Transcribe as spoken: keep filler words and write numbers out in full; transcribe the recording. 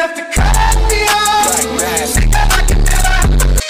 enough to cut me off. Think that I can never.